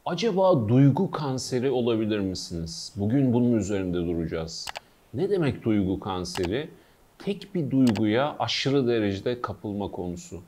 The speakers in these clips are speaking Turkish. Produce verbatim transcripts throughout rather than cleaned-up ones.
Acaba duygu kanseri olabilir misiniz? Bugün bunun üzerinde duracağız. Ne demek duygu kanseri? Tek bir duyguya aşırı derecede kapılma konusu.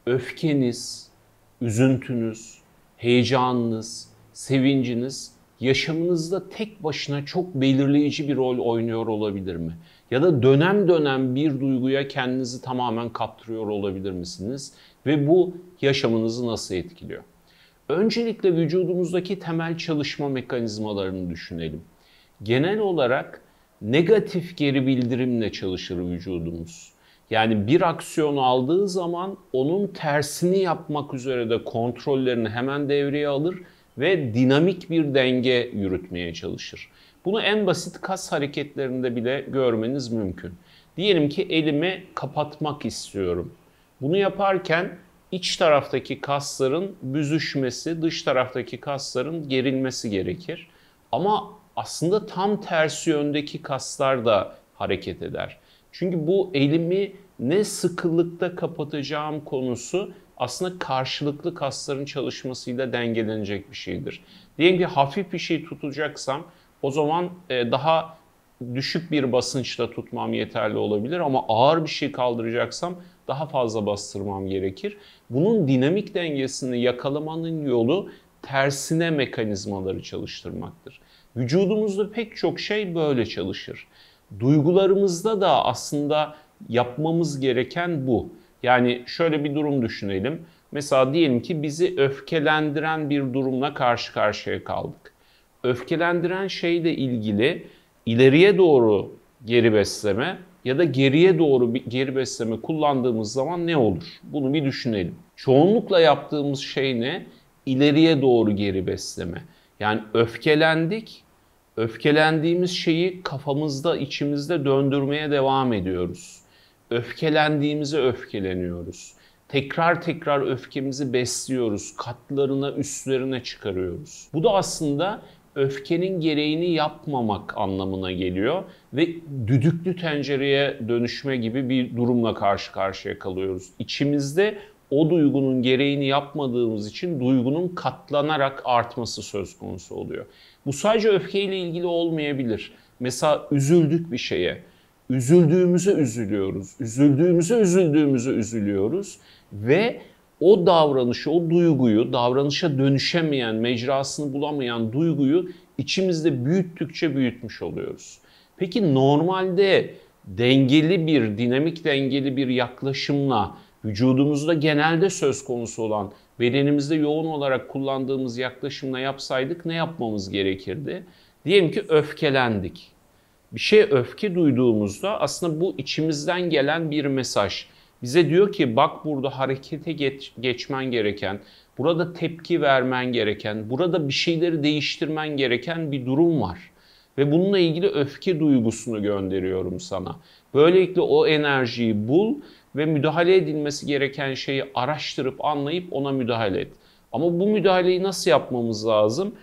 Öfkeniz, üzüntünüz, heyecanınız, sevinciniz yaşamınızda tek başına çok belirleyici bir rol oynuyor olabilir mi? Ya da dönem dönem bir duyguya kendinizi tamamen kaptırıyor olabilir misiniz? Ve bu yaşamınızı nasıl etkiliyor? Öncelikle vücudumuzdaki temel çalışma mekanizmalarını düşünelim. Genel olarak negatif geri bildirimle çalışır vücudumuz. Yani bir aksiyonu aldığı zaman onun tersini yapmak üzere de kontrollerini hemen devreye alır ve dinamik bir denge yürütmeye çalışır. Bunu en basit kas hareketlerinde bile görmeniz mümkün. Diyelim ki elimi kapatmak istiyorum. Bunu yaparken iç taraftaki kasların büzüşmesi, dış taraftaki kasların gerilmesi gerekir. Ama aslında tam tersi yöndeki kaslar da hareket eder. Çünkü bu elimi ne sıkılıkta kapatacağım konusu aslında karşılıklı kasların çalışmasıyla dengelenecek bir şeydir. Diyelim ki hafif bir şey tutacaksam o zaman daha düşük bir basınçla tutmam yeterli olabilir ama ağır bir şey kaldıracaksam daha fazla bastırmam gerekir. Bunun dinamik dengesini yakalamanın yolu tersine mekanizmaları çalıştırmaktır. Vücudumuzda pek çok şey böyle çalışır. Duygularımızda da aslında yapmamız gereken bu. Yani şöyle bir durum düşünelim. Mesela diyelim ki bizi öfkelendiren bir durumla karşı karşıya kaldık. Öfkelendiren şeyle ilgili ileriye doğru geri besleme ya da geriye doğru bir geri besleme kullandığımız zaman ne olur? Bunu bir düşünelim. Çoğunlukla yaptığımız şey ne? İleriye doğru geri besleme. Yani öfkelendik, öfkelendiğimiz şeyi kafamızda, içimizde döndürmeye devam ediyoruz. Öfkelendiğimize öfkeleniyoruz. Tekrar tekrar öfkemizi besliyoruz, katlarına, üstlerine çıkarıyoruz. Bu da aslında öfkenin gereğini yapmamak anlamına geliyor ve düdüklü tencereye dönüşme gibi bir durumla karşı karşıya kalıyoruz. İçimizde o duygunun gereğini yapmadığımız için duygunun katlanarak artması söz konusu oluyor. Bu sadece öfkeyle ilgili olmayabilir. Mesela üzüldük bir şeye. Üzüldüğümüze üzülüyoruz. Üzüldüğümüze üzüldüğümüze üzülüyoruz ve o davranışı, o duyguyu, davranışa dönüşemeyen, mecrasını bulamayan duyguyu içimizde büyüttükçe büyütmüş oluyoruz. Peki normalde dengeli bir, dinamik dengeli bir yaklaşımla vücudumuzda genelde söz konusu olan, bedenimizde yoğun olarak kullandığımız yaklaşımla yapsaydık ne yapmamız gerekirdi? Diyelim ki öfkelendik. Bir şeye öfke duyduğumuzda aslında bu içimizden gelen bir mesaj. Bize diyor ki bak burada harekete geç, geçmen gereken, burada tepki vermen gereken, burada bir şeyleri değiştirmen gereken bir durum var. Ve bununla ilgili öfke duygusunu gönderiyorum sana. Böylelikle o enerjiyi bul ve müdahale edilmesi gereken şeyi araştırıp anlayıp ona müdahale et. Ama bu müdahaleyi nasıl yapmamız lazım?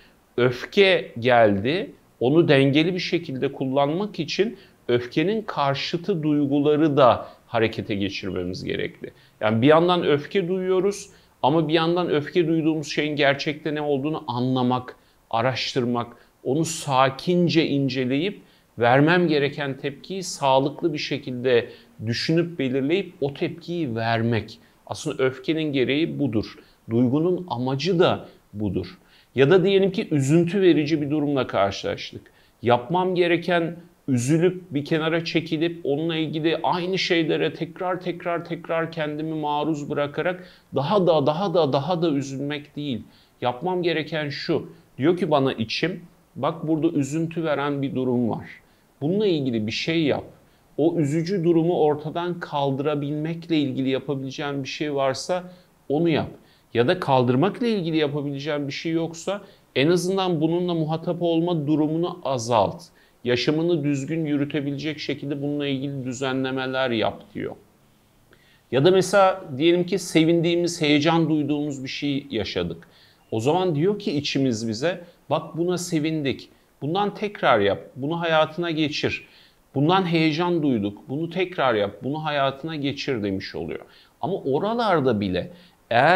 Öfke geldi, onu dengeli bir şekilde kullanmak için öfkenin karşıtı duyguları da harekete geçirmemiz gerekli. Yani bir yandan öfke duyuyoruz ama bir yandan öfke duyduğumuz şeyin gerçekte ne olduğunu anlamak, araştırmak, onu sakince inceleyip vermem gereken tepkiyi sağlıklı bir şekilde düşünüp belirleyip o tepkiyi vermek. Aslında öfkenin gereği budur. Duygunun amacı da budur. Ya da diyelim ki üzüntü verici bir durumla karşılaştık. Yapmam gereken üzülüp bir kenara çekilip onunla ilgili aynı şeylere tekrar tekrar tekrar kendimi maruz bırakarak daha da daha da daha da üzülmek değil. Yapmam gereken şu. Diyor ki bana içim, bak burada üzüntü veren bir durum var. Bununla ilgili bir şey yap. O üzücü durumu ortadan kaldırabilmekle ilgili yapabileceğin bir şey varsa onu yap. Ya da kaldırmakla ilgili yapabileceğin bir şey yoksa en azından bununla muhatap olma durumunu azalt. Yaşamını düzgün yürütebilecek şekilde bununla ilgili düzenlemeler yap diyor. Ya da mesela diyelim ki sevindiğimiz, heyecan duyduğumuz bir şey yaşadık. O zaman diyor ki içimiz bize, bak buna sevindik, bundan tekrar yap, bunu hayatına geçir. Bundan heyecan duyduk, bunu tekrar yap, bunu hayatına geçir demiş oluyor. Ama oralarda bile eğer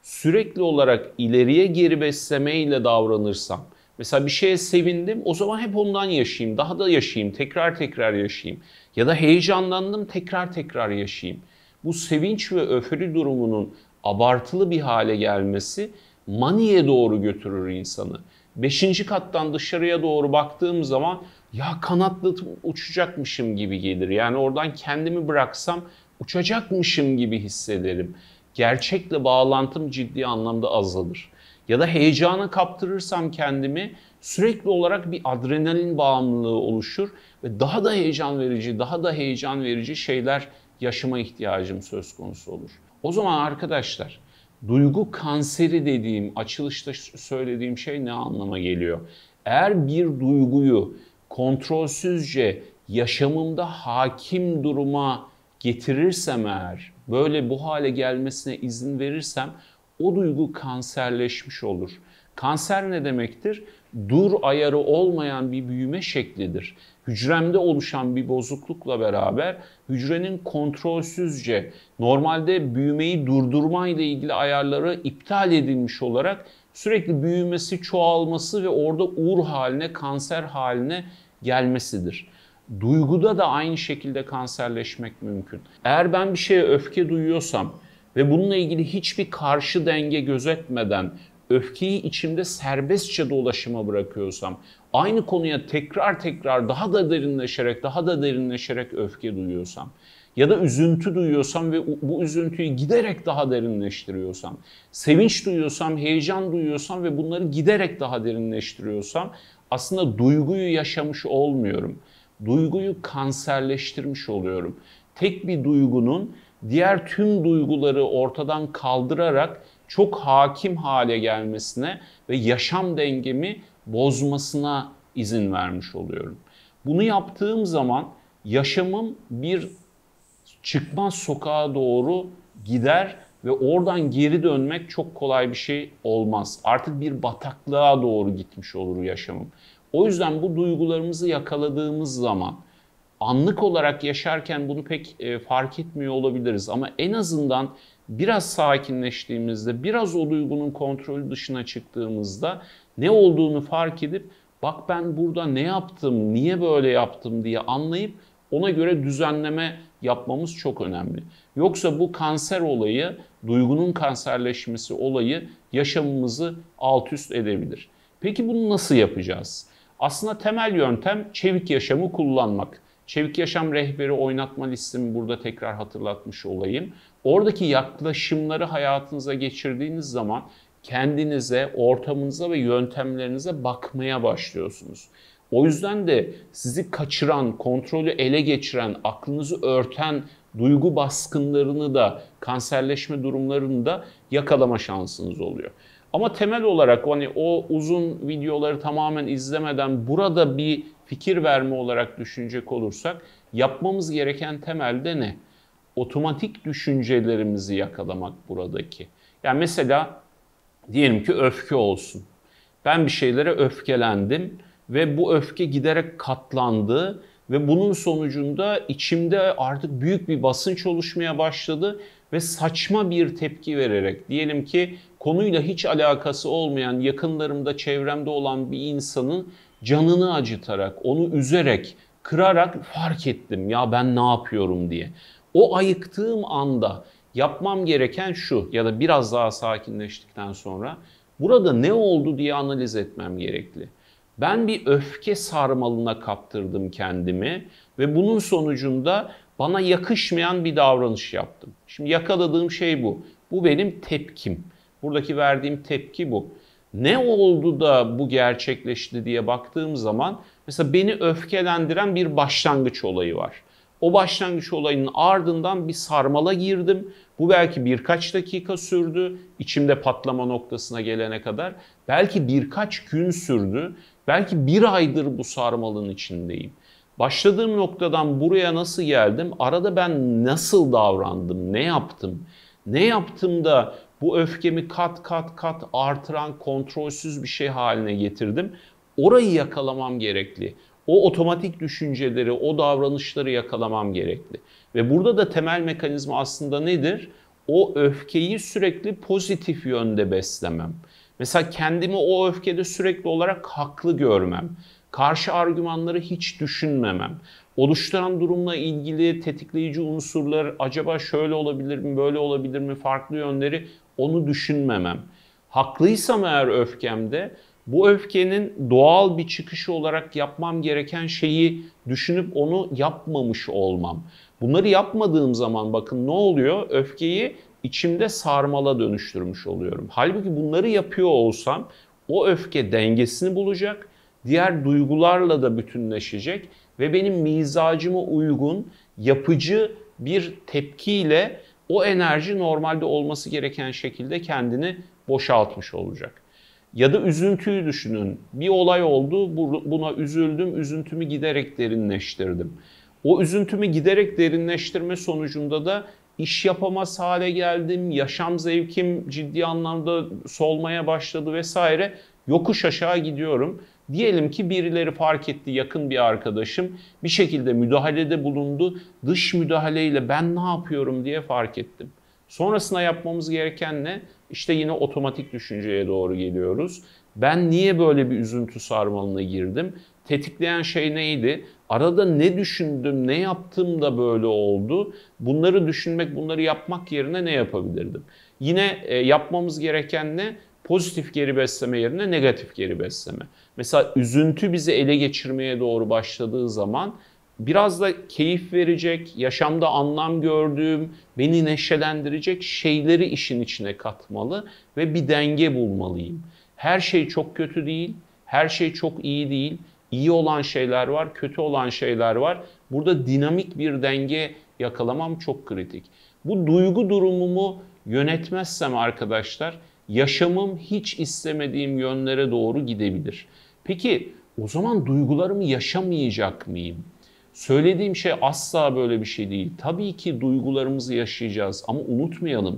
sürekli olarak ileriye geri beslemeyle davranırsam, mesela bir şeye sevindim, o zaman hep ondan yaşayayım, daha da yaşayayım, tekrar tekrar yaşayayım. Ya da heyecanlandım, tekrar tekrar yaşayayım. Bu sevinç ve öfke durumunun abartılı bir hale gelmesi maniye doğru götürür insanı. Beşinci kattan dışarıya doğru baktığım zaman ya kanatlı uçacakmışım gibi gelir. Yani oradan kendimi bıraksam uçacakmışım gibi hissederim. Gerçekle bağlantım ciddi anlamda azalır. Ya da heyecana kaptırırsam kendimi sürekli olarak bir adrenalin bağımlılığı oluşur ve daha da heyecan verici, daha da heyecan verici şeyler yaşama ihtiyacım söz konusu olur. O zaman arkadaşlar, duygu kanseri dediğim, açılışta söylediğim şey ne anlama geliyor? Eğer bir duyguyu kontrolsüzce yaşamımda hakim duruma getirirsem eğer, böyle bu hale gelmesine izin verirsem o duygu kanserleşmiş olur. Kanser ne demektir? Dur ayarı olmayan bir büyüme şeklidir. Hücremde oluşan bir bozuklukla beraber hücrenin kontrolsüzce normalde büyümeyi durdurmayla ilgili ayarları iptal edilmiş olarak sürekli büyümesi, çoğalması ve orada uğur haline, kanser haline gelmesidir. Duyguda da aynı şekilde kanserleşmek mümkün. Eğer ben bir şeye öfke duyuyorsam ve bununla ilgili hiçbir karşı denge gözetmeden öfkeyi içimde serbestçe dolaşıma bırakıyorsam, aynı konuya tekrar tekrar daha da derinleşerek, daha da derinleşerek öfke duyuyorsam ya da üzüntü duyuyorsam ve bu üzüntüyü giderek daha derinleştiriyorsam, sevinç duyuyorsam, heyecan duyuyorsam ve bunları giderek daha derinleştiriyorsam aslında duyguyu yaşamış olmuyorum. Duyguyu kanserleştirmiş oluyorum. Tek bir duygunun diğer tüm duyguları ortadan kaldırarak çok hakim hale gelmesine ve yaşam dengemi bozmasına izin vermiş oluyorum. Bunu yaptığım zaman yaşamım bir çıkmaz sokağa doğru gider ve oradan geri dönmek çok kolay bir şey olmaz. Artık bir bataklığa doğru gitmiş olur yaşamım. O yüzden bu duygularımızı yakaladığımız zaman anlık olarak yaşarken bunu pek e, fark etmiyor olabiliriz ama en azından biraz sakinleştiğimizde, biraz o duygunun kontrolü dışına çıktığımızda ne olduğunu fark edip bak ben burada ne yaptım, niye böyle yaptım diye anlayıp ona göre düzenleme yapmamız çok önemli. Yoksa bu kanser olayı, duygunun kanserleşmesi olayı yaşamımızı alt üst edebilir. Peki bunu nasıl yapacağız? Aslında temel yöntem çevik yaşamı kullanmak. Çevik Yaşam Rehberi oynatma listemi burada tekrar hatırlatmış olayım. Oradaki yaklaşımları hayatınıza geçirdiğiniz zaman kendinize, ortamınıza ve yöntemlerinize bakmaya başlıyorsunuz. O yüzden de sizi kaçıran, kontrolü ele geçiren, aklınızı örten duygu baskınlarını da, kanserleşme durumlarını da yakalama şansınız oluyor. Ama temel olarak hani o uzun videoları tamamen izlemeden burada bir fikir verme olarak düşünecek olursak yapmamız gereken temelde ne? Otomatik düşüncelerimizi yakalamak buradaki. Yani mesela diyelim ki öfke olsun. Ben bir şeylere öfkelendim ve bu öfke giderek katlandı ve bunun sonucunda içimde artık büyük bir basınç oluşmaya başladı ve saçma bir tepki vererek diyelim ki konuyla hiç alakası olmayan yakınlarımda, çevremde olan bir insanın canını acıtarak, onu üzerek, kırarak fark ettim ya ben ne yapıyorum diye. O ayıktığım anda yapmam gereken şu ya da biraz daha sakinleştikten sonra burada ne oldu diye analiz etmem gerekli. Ben bir öfke sarmalına kaptırdım kendimi ve bunun sonucunda bana yakışmayan bir davranış yaptım. Şimdi yakaladığım şey bu. Bu benim tepkim. Buradaki verdiğim tepki bu. Ne oldu da bu gerçekleşti diye baktığım zaman mesela beni öfkelendiren bir başlangıç olayı var. O başlangıç olayının ardından bir sarmala girdim. Bu belki birkaç dakika sürdü, içimde patlama noktasına gelene kadar. Belki birkaç gün sürdü, belki bir aydır bu sarmalın içindeyim. Başladığım noktadan buraya nasıl geldim? Arada ben nasıl davrandım, ne yaptım? Ne yaptım da bu öfkemi kat kat kat artıran kontrolsüz bir şey haline getirdim? Orayı yakalamam gerekli. O otomatik düşünceleri, o davranışları yakalamam gerekli. Ve burada da temel mekanizma aslında nedir? o öfkeyi sürekli pozitif yönde beslemem. Mesela kendimi o öfkede sürekli olarak haklı görmem. Karşı argümanları hiç düşünmemem. Oluşturan durumla ilgili tetikleyici unsurlar acaba şöyle olabilir mi, böyle olabilir mi, farklı yönleri onu düşünmemem. Haklıysam eğer öfkemde bu öfkenin doğal bir çıkışı olarak yapmam gereken şeyi düşünüp onu yapmamış olmam. Bunları yapmadığım zaman bakın ne oluyor? Öfkeyi içimde sarmala dönüştürmüş oluyorum. Halbuki bunları yapıyor olsam o öfke dengesini bulacak, diğer duygularla da bütünleşecek ve benim mizacıma uygun, yapıcı bir tepkiyle o enerji normalde olması gereken şekilde kendini boşaltmış olacak. Ya da üzüntüyü düşünün. Bir olay oldu, buna üzüldüm, üzüntümü giderek derinleştirdim. O üzüntümü giderek derinleştirme sonucunda da iş yapamaz hale geldim, yaşam zevkim ciddi anlamda solmaya başladı vesaire. Yokuş aşağı gidiyorum. Diyelim ki birileri fark etti, yakın bir arkadaşım bir şekilde müdahalede bulundu. Dış müdahaleyle ben ne yapıyorum diye fark ettim. Sonrasında yapmamız gereken ne? İşte yine otomatik düşünceye doğru geliyoruz. Ben niye böyle bir üzüntü sarmalına girdim? Tetikleyen şey neydi? Arada ne düşündüm, ne yaptım da böyle oldu? Bunları düşünmek, bunları yapmak yerine ne yapabilirdim? Yine e, yapmamız gereken ne? Pozitif geri besleme yerine negatif geri besleme. Mesela üzüntü bizi ele geçirmeye doğru başladığı zaman biraz da keyif verecek, yaşamda anlam gördüğüm, beni neşelendirecek şeyleri işin içine katmalı ve bir denge bulmalıyım. Her şey çok kötü değil, her şey çok iyi değil. İyi olan şeyler var, kötü olan şeyler var. Burada dinamik bir denge yakalamam çok kritik. Bu duygu durumumu yönetmezsem arkadaşlar, yaşamım hiç istemediğim yönlere doğru gidebilir. Peki o zaman duygularımı yaşamayacak mıyım? Söylediğim şey asla böyle bir şey değil. Tabii ki duygularımızı yaşayacağız ama unutmayalım.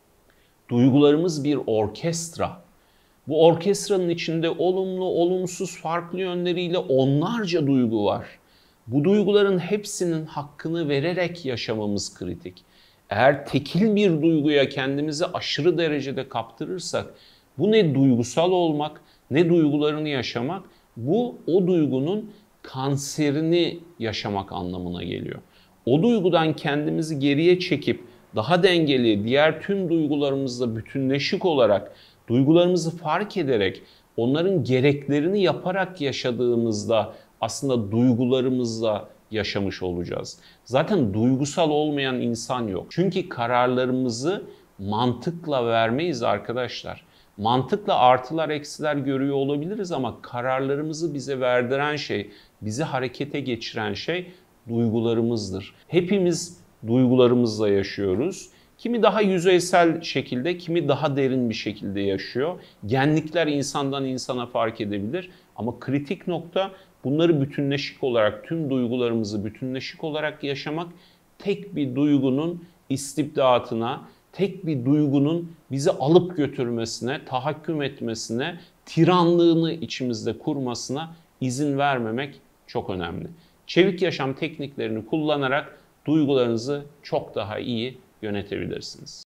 Duygularımız bir orkestra. Bu orkestranın içinde olumlu, olumsuz, farklı yönleriyle onlarca duygu var. Bu duyguların hepsinin hakkını vererek yaşamamız kritik. Eğer tekil bir duyguya kendimizi aşırı derecede kaptırırsak, bu ne duygusal olmak, ne duygularını yaşamak, bu o duygunun kanserini yaşamak anlamına geliyor. O duygudan kendimizi geriye çekip daha dengeli, diğer tüm duygularımızla bütünleşik olarak, duygularımızı fark ederek, onların gereklerini yaparak yaşadığımızda aslında duygularımızla yaşamış olacağız. Zaten duygusal olmayan insan yok. Çünkü kararlarımızı mantıkla vermeyiz arkadaşlar. Mantıkla artılar eksiler görüyor olabiliriz ama kararlarımızı bize verdiren şey, bizi harekete geçiren şey duygularımızdır. Hepimiz duygularımızla yaşıyoruz. Kimi daha yüzeysel şekilde, kimi daha derin bir şekilde yaşıyor. Genlikler insandan insana fark edebilir ama kritik nokta bunları bütünleşik olarak, tüm duygularımızı bütünleşik olarak yaşamak, tek bir duygunun istibdatına, tek bir duygunun bizi alıp götürmesine, tahakküm etmesine, tiranlığını içimizde kurmasına izin vermemek çok önemli. Çevik yaşam tekniklerini kullanarak duygularınızı çok daha iyi yönetebilirsiniz.